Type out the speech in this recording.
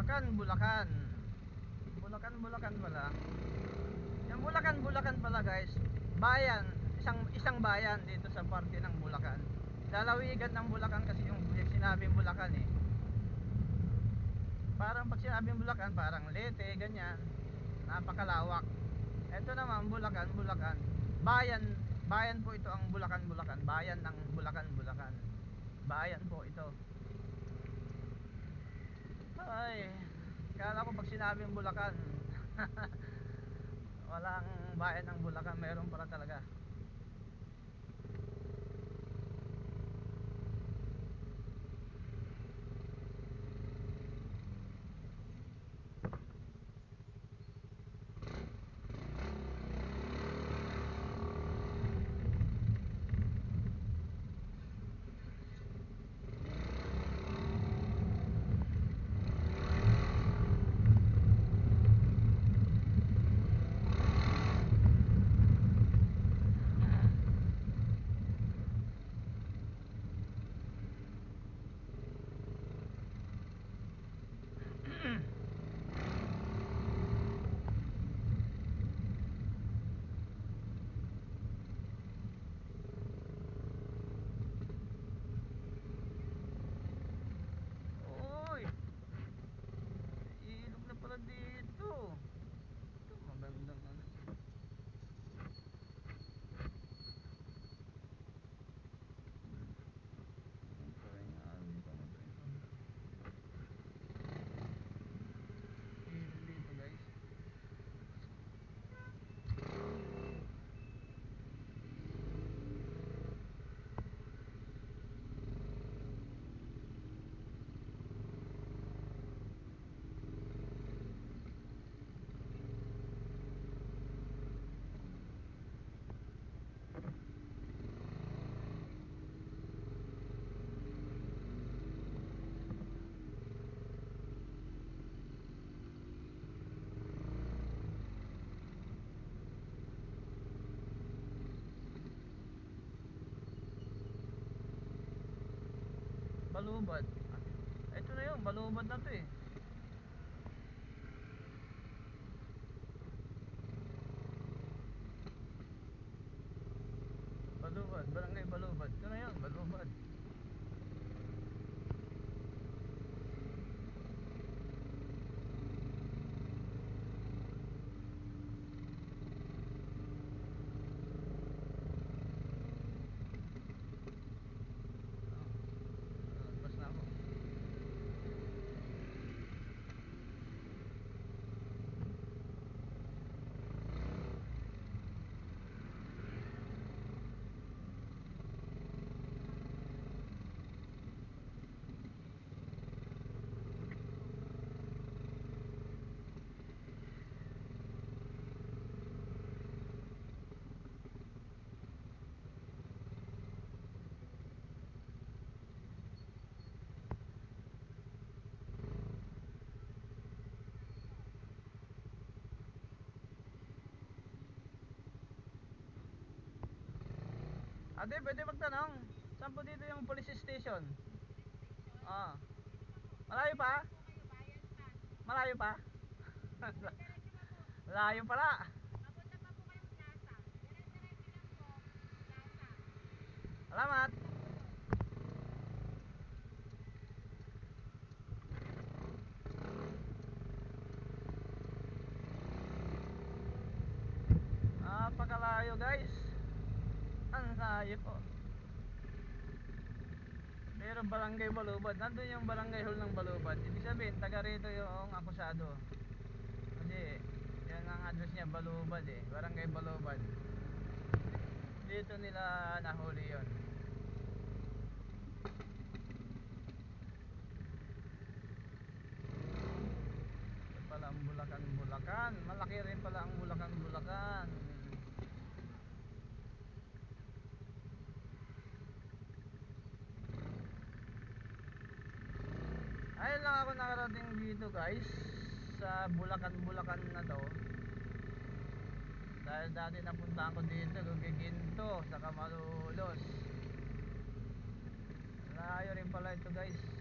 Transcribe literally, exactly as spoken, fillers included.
Bulacan, Bulacan. Bulacan, Bulacan pala. Yung Bulacan, Bulacan pala guys, bayan, isang isang bayan dito sa parte ng Bulacan. Lalawigan ng Bulacan kasi yung sinabing Bulacan eh. Parang pag sinabing Bulacan, parang Leyte, ganyan. Napakalawak. Ito naman Bulacan, Bulacan. Bayan, bayan po ito ang Bulacan, Bulacan. Bayan ng Bulacan, Bulacan. Bayan po ito. Ay, kala ko pag sinabing Bulacan walang bayan ng Bulacan, meron pala talaga. Uy, ilog na pala dito. Ito magandang ano. Ilog dito guys. Balubad. Ito na yun, balubad na to eh. Balubad, barangay Balubad. Ito na yun, Balubad. Bas na ako. Ate, pwede magtanong, saan po dito yung police station? Ah, malayo pa? Malayo pa? Malayo pala. Salamat. Napakalayo guys. Ang layo po. Pero barangay Balubad, nandun yung barangay hall ng Balubad. Ibig sabihin, taga rito yung akusado. Kasi, yan ang address niya, Balubad eh. Barangay Balubad. Dito nila nahuli yon. Ito pala ang Bulacan, Bulacan. Malaki rin pala ang Bulacan, Bulacan. Ayun lang ako nakarating dito guys, sa Bulacan, Bulacan na to. Dahil dati napunta ko dito, Gugiginto, sa Kamalulos. Layo rin pala ito guys.